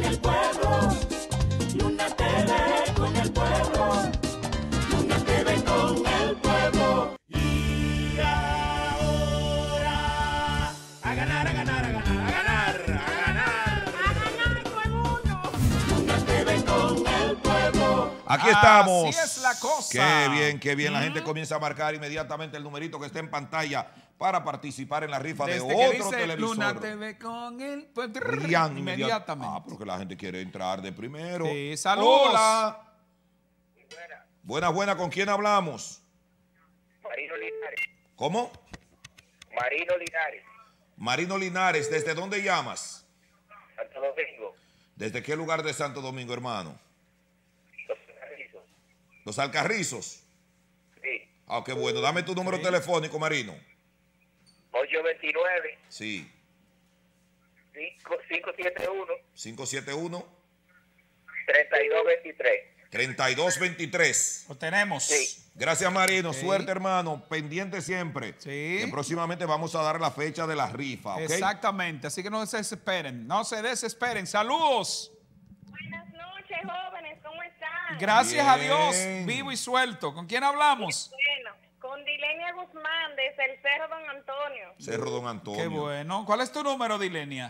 el pueblo. Luna TV con el pueblo. Luna TV con el pueblo. Y ahora a ganar, a ganar, a ganar, a ganar, a ganar. A ganar todo el mundo. Luna TV con el pueblo. Aquí estamos. Así es la cosa. Qué bien, qué bien. La gente comienza a marcar inmediatamente el numerito que está en pantalla para participar en la rifa Desde de que otro dice televisor. Luna TV con el pueblo. Rían Inmediatamente. Ah, porque la gente quiere entrar de primero. Sí, saludos. Hola. Buena, ¿con quién hablamos? Marino Linares. ¿Cómo? Marino Linares. Marino Linares, ¿desde dónde llamas? Santo Domingo. ¿Desde qué lugar de Santo Domingo, hermano? Los Carrizos. Los Alcarrizos. Sí. Ah, qué bueno. Dame tu número telefónico, Marino. 829 Sí. 571 571 3223. 3223. Lo tenemos. Sí. Gracias, Marino. Ok. Suerte, hermano. Pendiente siempre. Sí. Que próximamente vamos a dar la fecha de la rifa, ¿ok? Exactamente. Así que no se desesperen. No se desesperen. Saludos. Buenas noches, jóvenes, ¿cómo están? Gracias a Bien. Dios. Vivo y suelto. ¿Con quién hablamos? Bueno, con Dilenia Guzmán desde el Cerro Don Antonio. Cerro Don Antonio. Qué bueno. ¿Cuál es tu número, Dilenia?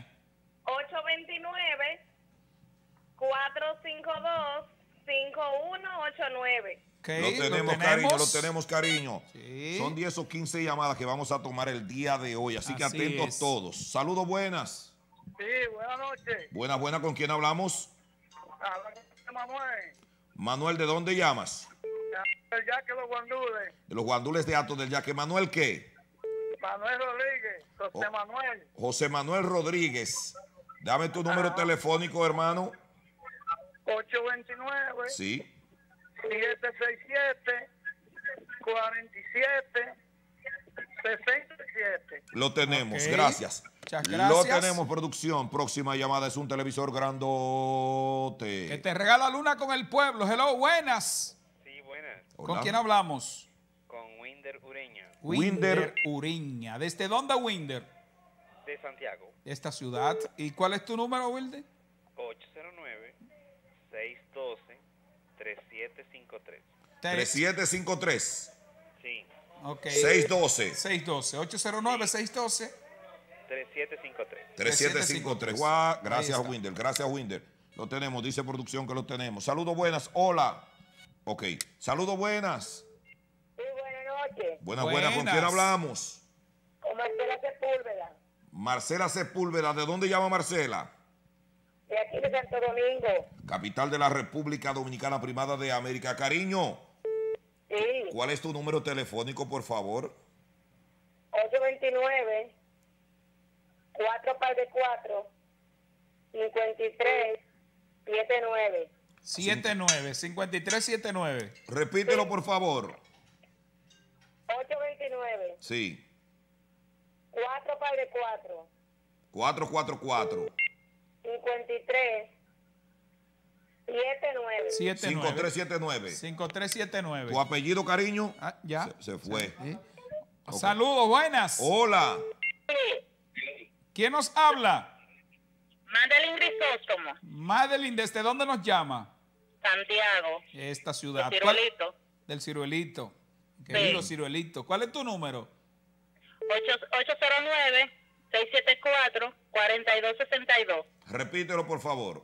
829-452-5189. Ok, Lo tenemos, cariño, lo tenemos, cariño. Sí. Son 10 o 15 llamadas que vamos a tomar el día de hoy, así que Así atentos es. todos. Saludos, buenas. Sí, buenas noches. Buenas, ¿con quién hablamos? Habla con Manuel. Manuel, ¿de dónde llamas? El Yaque Los Guandules. De los guandules de Atos del Yaque. ¿Manuel qué? Manuel Rodríguez. José Oh. Manuel. José Manuel Rodríguez. Dame tu número telefónico, hermano. 829 Sí. 767 47 67. Lo tenemos, Ok. gracias. Muchas Lo gracias. tenemos, producción. Próxima llamada es un televisor grandote. Que te regala Luna con el pueblo. Hello, buenas. Sí, buenas. Hola. ¿Con quién hablamos? Con Winder Ureña, Winder. Uriña. ¿Desde dónde, Winder? de Santiago. De esta ciudad. ¿Y cuál es tu número, Wilder? 809-612-3753. 3753. Sí, Ok. 612. 612. 809-612. 3753. 3753. Guau, gracias, Ahí está. Winder. Gracias, Winder. Lo tenemos, dice producción que lo tenemos. Saludos, buenas. Hola. Ok. Saludos, buenas. Sí, buenas noches. Buenas, ¿con Buenas. quién hablamos? Con Marcela Sepúlveda, Marcela Sepúlveda. ¿De dónde llama Marcela? de aquí de Santo Domingo. Capital de la República Dominicana, Primada de América. Cariño, Sí, ¿cuál es tu número telefónico, por favor? 829 4 par de 4 53 79. 5379. Repítelo, por favor. 829 Sí. 4 par de 4 444. 53 79. 5379. 5379. ¿Tu apellido, cariño? Ah, ya. Se fue. Sí. Ok. Saludos, buenas. Hola. ¿Quién nos habla? Madeline Grisóstomo, Madeline, ¿desde dónde nos llama? Santiago, Esta ciudad. de ¿Cuál- Ciruelito, Del Ciruelito. Querido Ciruelito. ¿Cuál es tu número? 809-674-4262. Repítelo, por favor.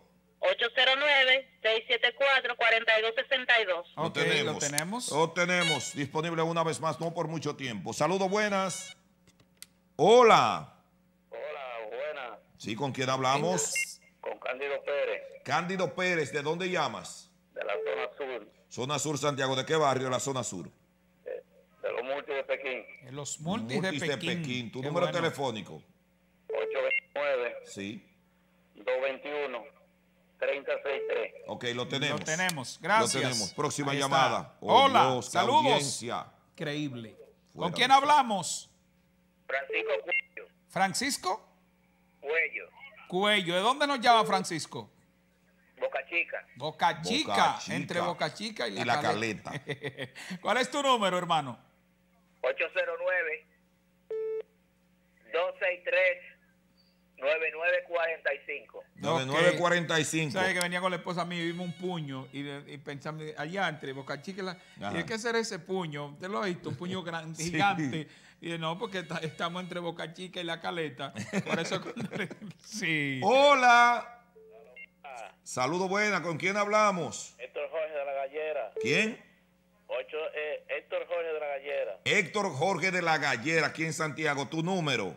809-674-4262. Ok, lo tenemos. Lo tenemos. Disponible una vez más, no por mucho tiempo. Saludos, buenas. Hola. Hola, buenas. Sí, ¿con quién hablamos? Con Cándido Pérez, Cándido Pérez, ¿de dónde llamas? de la zona sur, Zona Sur, Santiago. ¿De qué barrio de la zona sur? de los multis de Pekín. En los multis de Pekín. Tu Qué número bueno. telefónico. 829 Sí. 221 3063. Ok, lo tenemos. Lo tenemos. Gracias. Lo tenemos. Próxima Ahí está. llamada. Oh, Hola, Dios, qué saludos. audiencia. Increíble. Fuera ¿Con quién de- hablamos? Francisco Cuello. Francisco Cuello. Cuello. ¿De dónde nos llama Francisco? Boca Chica. Boca Chica. Boca Chica. Entre Boca Chica y Y la Caleta. ¿Cuál es tu número, hermano? 809 263 9945. 9945. ¿Sabes que venía con la esposa mía y vimos un puño y pensamos allá entre Boca Chica? ¿Y de qué será ese puño? ¿Te lo has visto? Un puño grande, Sí. gigante. Y no, porque estamos entre Boca Chica y La Caleta. Por eso, sí. Hola. Saludos buenas. ¿Con quién hablamos? Héctor Jorge de la Gallera. ¿Quién? Héctor Jorge de la Gallera. Héctor Jorge de la Gallera, aquí en Santiago. ¿Tu número?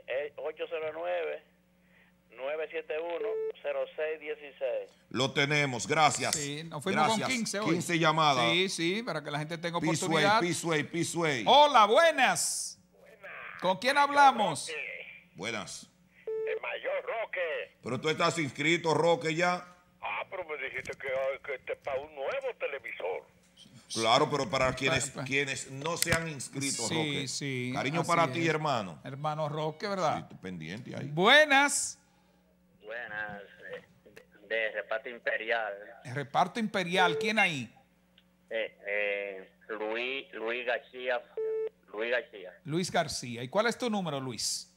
809-971-0616. Lo tenemos, gracias. Sí, nos fuimos Gracias. con 15 hoy. 15 llamadas. Sí, sí, para que la gente tenga Peaceway, oportunidad. Peaceway, Peaceway. Hola, buenas. ¿Con quién hablamos? Buenas. El mayor Roque. Pero tú estás inscrito, Roque, ya. Pero me dijiste que este es para un nuevo televisor. Claro, pero para quienes no se han inscrito, Sí, Roque. sí, Cariño así para ti, es. hermano. Hermano Roque, Sí, ¿verdad? estoy pendiente ahí. Buenas. Buenas, de reparto imperial. Reparto Imperial, ¿quién ahí? Luis García. Luis García. ¿Y cuál es tu número, Luis?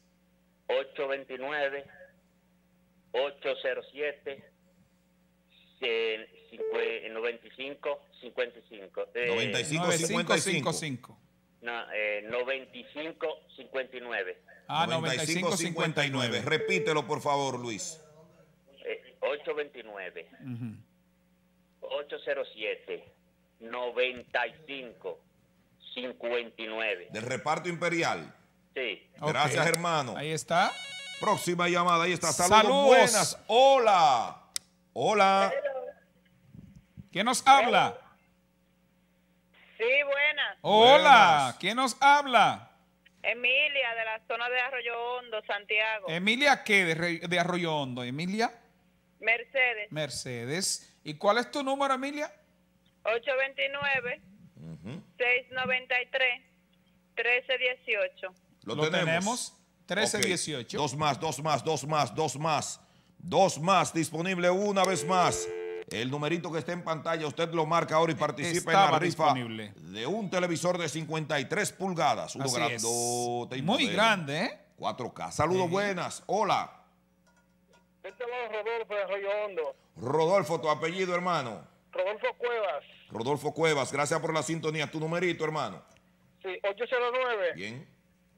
829-807-9555. 9555. No, 9559. Ah, 9559. 9559. Repítelo, por favor, Luis. 829 807 9559. Del reparto imperial. Sí. Gracias, Ok. hermano. Ahí está. Próxima llamada, ahí está. Saludos, Saludos. buenas. Hola. Hola. ¿Quién nos habla? Sí, buenas. Hola. Buenas. ¿Quién nos habla? Emilia, de la zona de Arroyo Hondo, Santiago. ¿Emilia qué? De Arroyo Hondo. ¿Emilia? Mercedes, Mercedes. ¿Y cuál es tu número, Emilia? 829-693-1318. Lo tenemos. 1318. Ok. Dos más. Disponible una vez más. El numerito que está en pantalla, usted lo marca ahora y participa en Estaba la rifa disponible. de un televisor de 53 pulgadas. Uno Así es. grandote y Muy moderno. grande, ¿eh? 4K. Saludos, Sí. buenas. Hola. Este es Rodolfo de Arroyo Hondo. Rodolfo, tu apellido, hermano. Rodolfo Cuevas. Rodolfo Cuevas, gracias por la sintonía. Tu numerito, hermano. Sí, 809 Bien.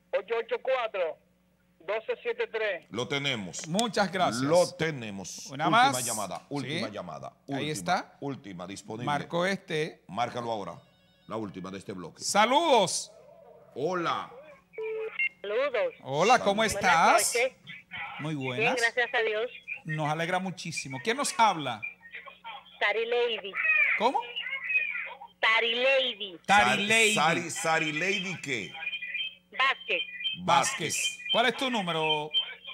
884-1273. Lo tenemos. Muchas gracias. Lo tenemos. Una última más. llamada. Última Sí. llamada. Ahí Última, está. Última disponible. Marco este. Márcalo ahora. La última de este bloque. Saludos. Hola. Saludos. Hola, ¿cómo Buenas estás? noches. Muy Bien, buenas. gracias a Dios. Nos alegra muchísimo. ¿Quién nos habla? Tari Lady. ¿Cómo? Tari Lady. Tari Lady Sari Lady, ¿qué? Vázquez. Vázquez. ¿Cuál es tu número?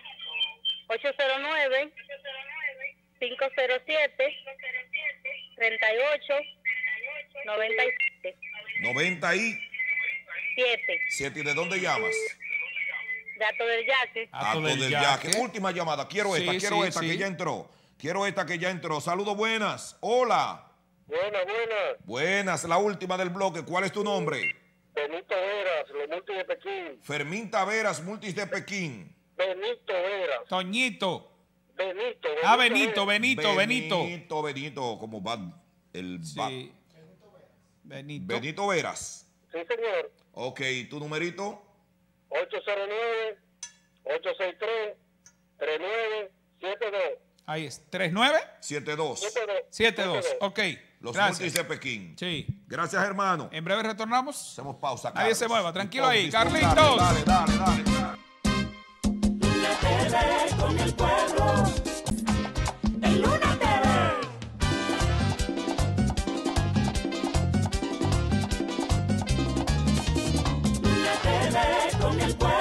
809-507-3897. 97. ¿Y de dónde llamas? Gato del Yaque. Ato del Yaque. Yaque. Última llamada. Quiero Sí, esta sí. que ya entró. Saludos, buenas. Hola. Buenas. Buenas, la última del bloque. ¿Cuál es tu nombre? Benito Veras, los multi de Pekín. Fermín Taveras, Multis de Pekín. Benito Veras. Toñito. Benito. Ah, Benito. Benito, como va el va. Sí. Benito. Benito Veras. Sí, señor. Ok, ¿tu numerito? 809-863-3972. Ahí es. 39 72. 72. Ok. Los Gracias. Multis de Pekín. Sí. Gracias, hermano. En breve retornamos. Hacemos pausa. Nadie Carlos. se mueva. Tranquilo ahí. Dispón, Carlitos. Dale. Luna TV con el pueblo. En Luna TV. Luna TV con el pueblo.